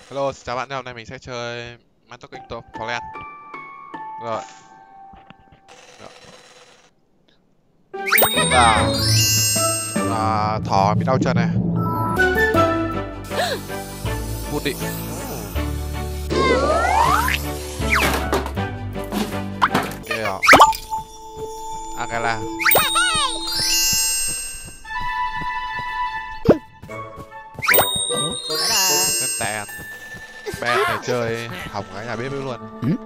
Hello, xin chào bạn nhé. Hôm nay mình sẽ chơi Mantoking Thailand. Rồi, thỏ bị đau chân này. Vụt đi. Ok rồi. Angela. Tên tàn. Ben này chơi hỏng cái nhà bếp luôn.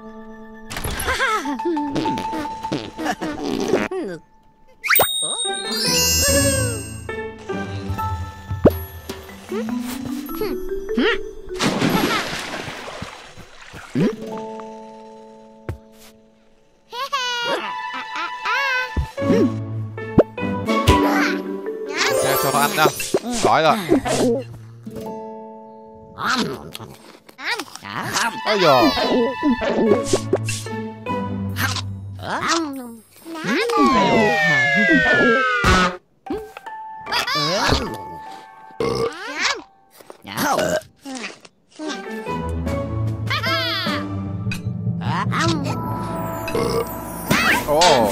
Ok, cho nó ăn nhá. Đói rồi. Ôi giời. Ồ.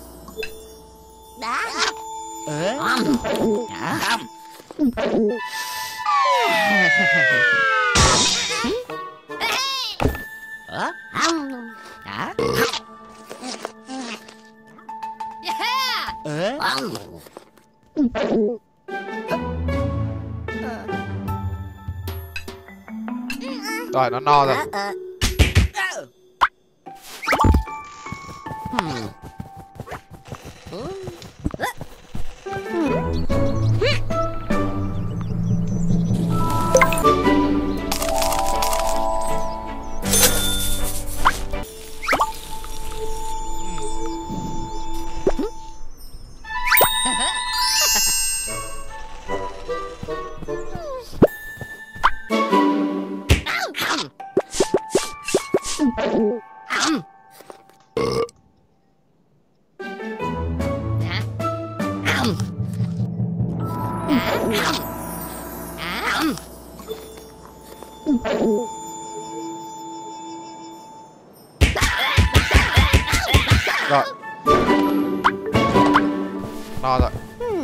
Rồi nó no rồi. Rồi. No rồi.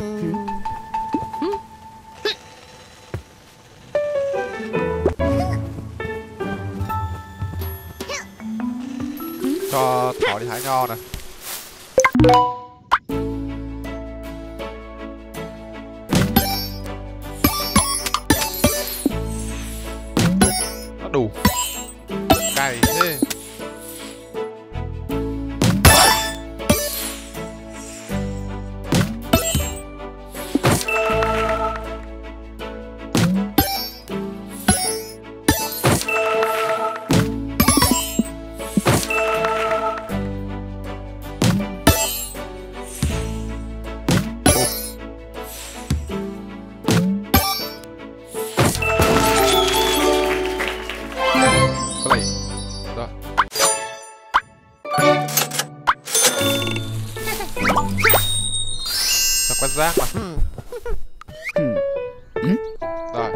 Cho thỏ đi hái nho này. Nó đủ. Cày thế. Quét rác mà. Rồi.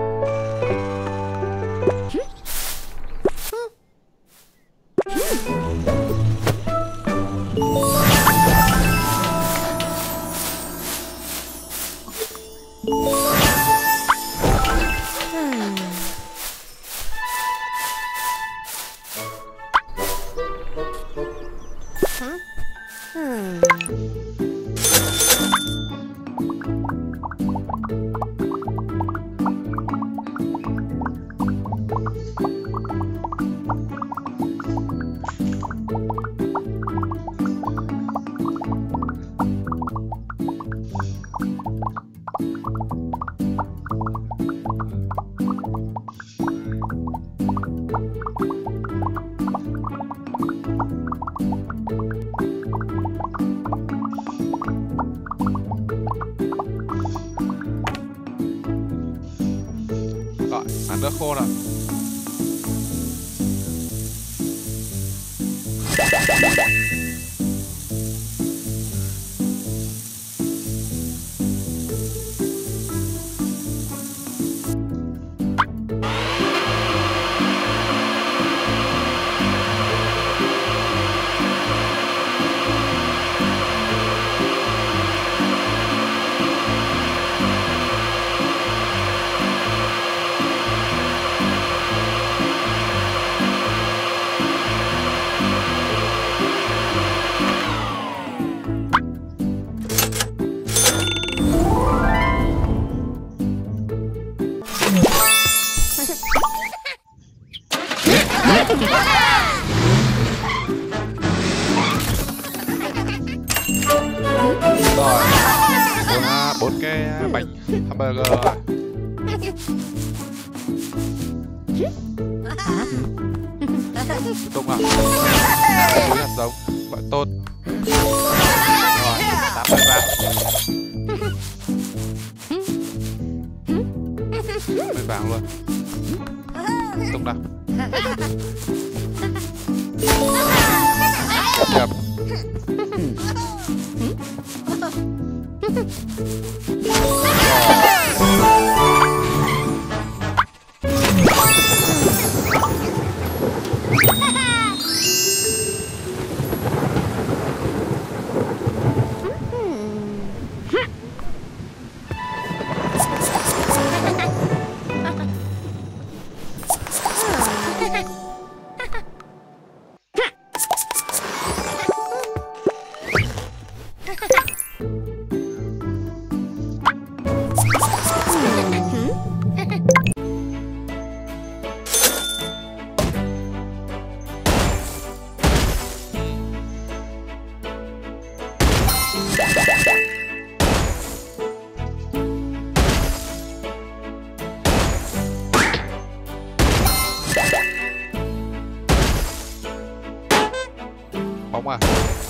Rồi, ăn nước khô rồi. Rồi, bốn cái bánh hamburger rồi. Tiếp tục nào. Túi hạt giống, gọi tốt. Rồi, 8 cái vàng. 10 vàng luôn. Tiếp tục nào. Tiếp. Bóng à?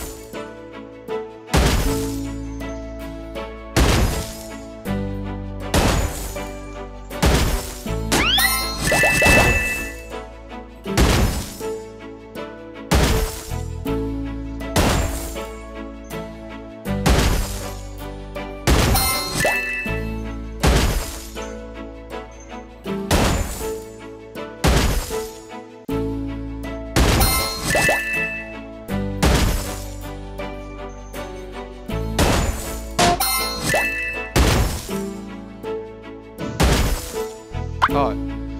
Rồi.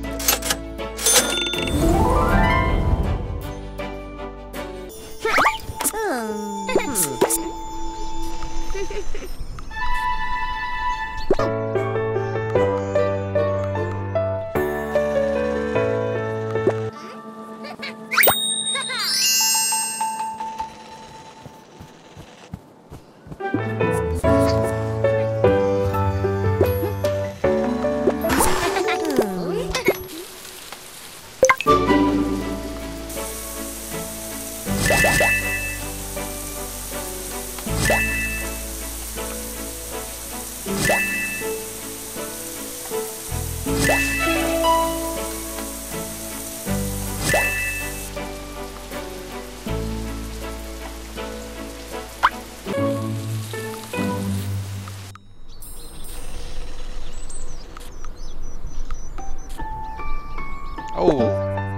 Oh.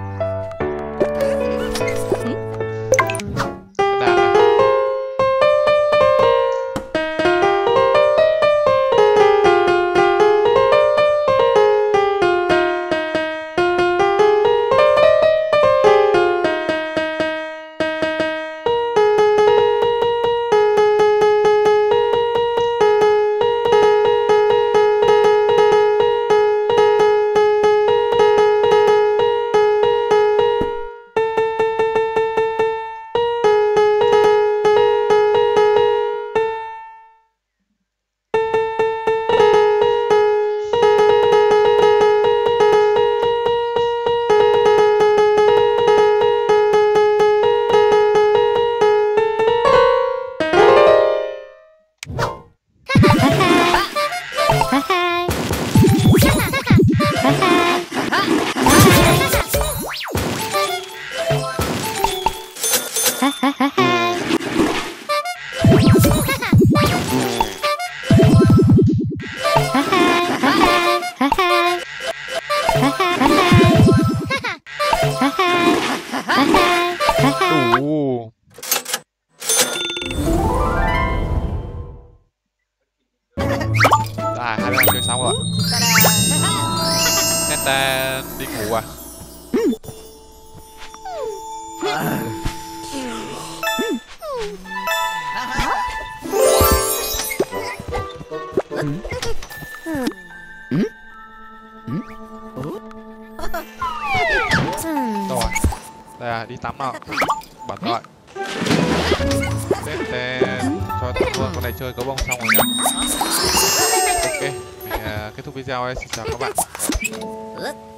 À, hai đứa chơi xong rồi. Thế ta đi ngủ à? đi tắm nào. Bật rồi. Tên cho thằng luôn, con này chơi gấu bông xong rồi nhá. Ok, mình kết thúc video đây, xin chào các bạn.